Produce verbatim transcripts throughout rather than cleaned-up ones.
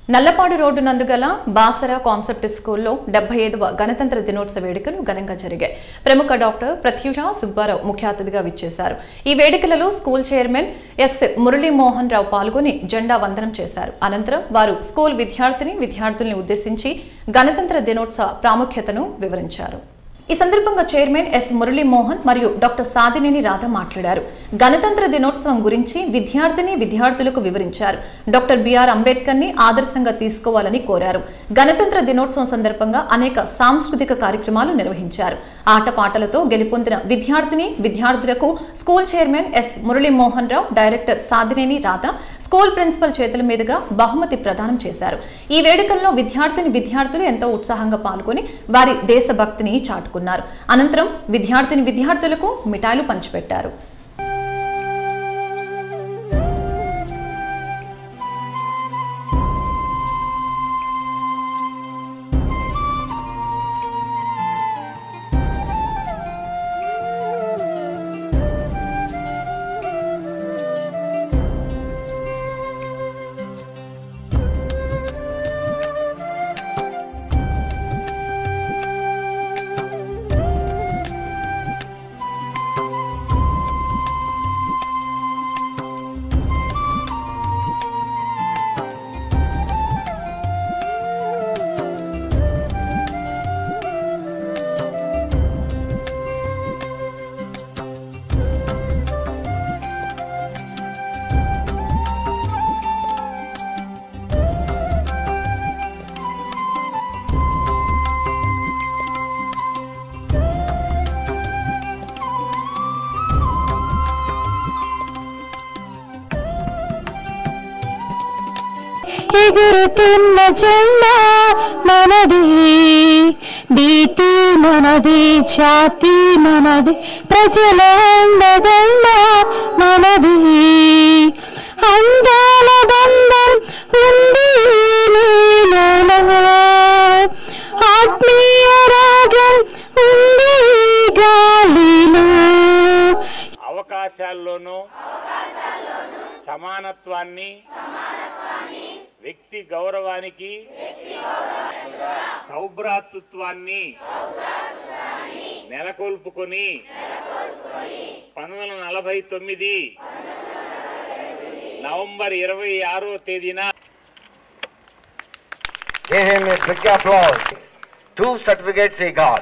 Nallapadu road నందుగల Basara concept స్కూల్లో డెబ్బై ఐదవ గణతంత్ర దినోత్సవ వేడుకలు ఘనంగా జరిగాయి. ప్రముఖ డాక్టర్ ప్రత్యూష సుబ్బారావు ముఖ్య అతిథిగా విచ్చేశారు. ఈ వేడుకలలో school chairman S Muralimohan Rao పాల్గొని జెండా వందనం చేశారు. అనంతరం వారు స్కూల్ విద్యార్థిని విద్యార్థుల్ని ఉద్దేశించి గణతంత్ర దినోత్సవ ప్రాముఖ్యతను వివరించారు. ఈ సందర్భంగా చైర్మన్ ఎస్ మురళీమోహన్ మరియు డాక్టర్ సాదినేని రాధ మాట్లాడారు. గణతంత్ర దినోత్సవం గురించి విద్యార్థిని విద్యార్థులకు వివరించారు. డాక్టర్ బిఆర్ అంబేద్కర్ ని ఆదర్శంగా తీసుకోవాలని కోరారు. గణతంత్ర దినోత్సవం సందర్భంగా అనేక సాంస్కృతిక కార్యక్రమాలు నిర్వహించారు. ఆటపాటలతో గెలుపొందిన విద్యార్థిని విద్యార్థులకు school chairman S Muralimohan Rao, director Sadineni Radha school principal చేతుల మీదుగా బహుమతి ప్రదానం చేశారు. ఈ వేడుకల్లో విద్యార్థిని విద్యార్థులు ఎంతో ఉత్సాహంగా పాల్గొని వారి దేశభక్తిని చాటుకున్నారు. అనంతరం విద్యార్థిని విద్యార్థులకు మిఠాయిలు పంచిపెట్టారు. ఎగురుతున్న జెండా మనది, నీతి మనది, జాతి మనది, ప్రజల అండదండ మనది. అందాల బంధం ఉంది నీలో, ఆత్మీయ రాగం ఉంది గాలిలో. అవకాశాల్లోనూ సమానత్వాన్ని, వ్యక్తి గౌరవానికి, సౌభ్రాతృత్వాన్ని నెలకొల్పుకొని పంతొమ్మిది వందల నలభై తొమ్మిది నవంబర్ ఇరవై ఆరో తేదీన Two certificates he got.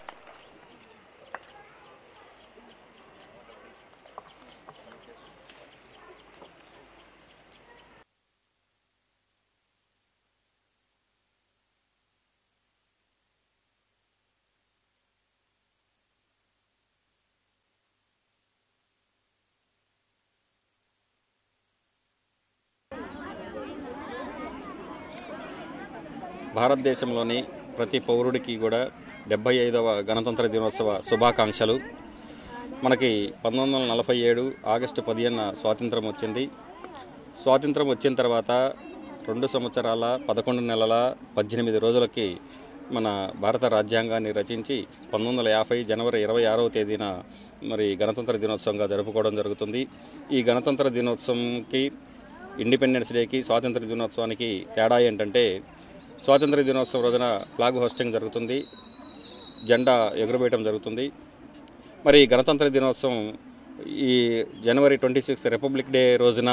భారతదేశంలోని ప్రతి పౌరుడికి కూడా డెబ్బై ఐదవ గణతంత్ర దినోత్సవ శుభాకాంక్షలు. మనకి పంతొమ్మిది వందల నలభై ఏడు ఆగస్టు పదిహేనున స్వాతంత్రం వచ్చింది. స్వాతంత్రం వచ్చిన తర్వాత రెండు సంవత్సరాల పదకొండు నెలల పద్దెనిమిది రోజులకి మన భారత రాజ్యాంగాన్ని రచించి పంతొమ్మిది వందల యాభై జనవరి ఇరవై ఆరవ తేదీన మరి గణతంత్ర దినోత్సవంగా జరుపుకోవడం జరుగుతుంది. ఈ గణతంత్ర దినోత్సవంకి, ఇండిపెండెన్స్ డేకి, స్వాతంత్ర దినోత్సవానికి తేడా ఏంటంటే, స్వాతంత్ర దినోత్సవం రోజున ఫ్లాగ్ హోస్టింగ్ జరుగుతుంది, జెండా ఎగురవేయడం జరుగుతుంది. మరి గణతంత్ర దినోత్సవం ఈ జనవరి ట్వంటీ సిక్స్త్ రిపబ్లిక్ డే రోజున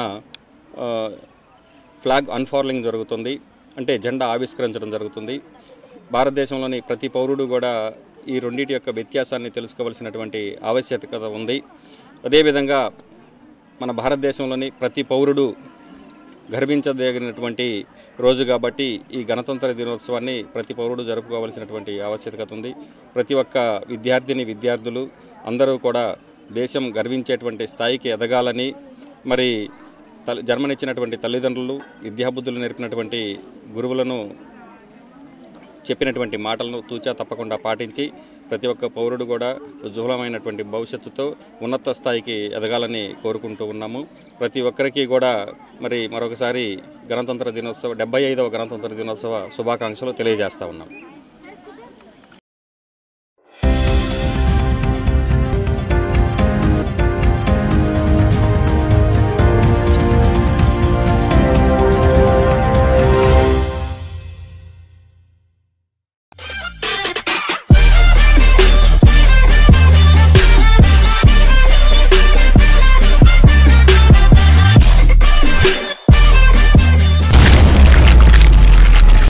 ఫ్లాగ్ అన్ఫార్లింగ్ జరుగుతుంది, అంటే జెండా ఆవిష్కరించడం జరుగుతుంది. భారతదేశంలోని ప్రతి పౌరుడు కూడా ఈ రెండింటి యొక్క వ్యత్యాసాన్ని తెలుసుకోవాల్సినటువంటి ఆవశ్యకత ఉంది. అదేవిధంగా మన భారతదేశంలోని ప్రతి పౌరుడు గర్వించదగినటువంటి రోజు కాబట్టి ఈ గణతంత్ర దినోత్సవాన్ని ప్రతి పౌరుడు జరుపుకోవాల్సినటువంటి ఆవశ్యకత ఉంది. ప్రతి ఒక్క విద్యార్థిని విద్యార్థులు అందరూ కూడా దేశం గర్వించేటువంటి స్థాయికి ఎదగాలని, మరి జన్మనిచ్చినటువంటి తల్లిదండ్రులు, విద్యాబుద్ధులు నేర్పినటువంటి గురువులను చెప్పినటువంటి మాటలను తూచా తప్పకుండా పాటించి ప్రతి ఒక్క పౌరుడు కూడా ఉజ్వలమైనటువంటి భవిష్యత్తుతో ఉన్నత స్థాయికి ఎదగాలని కోరుకుంటూ ఉన్నాము. ప్రతి ఒక్కరికి కూడా మరి మరొకసారి గణతంత్ర దినోత్సవ డెబ్బై ఐదవ గణతంత్ర దినోత్సవ శుభాకాంక్షలు తెలియజేస్తా ఉన్నాం.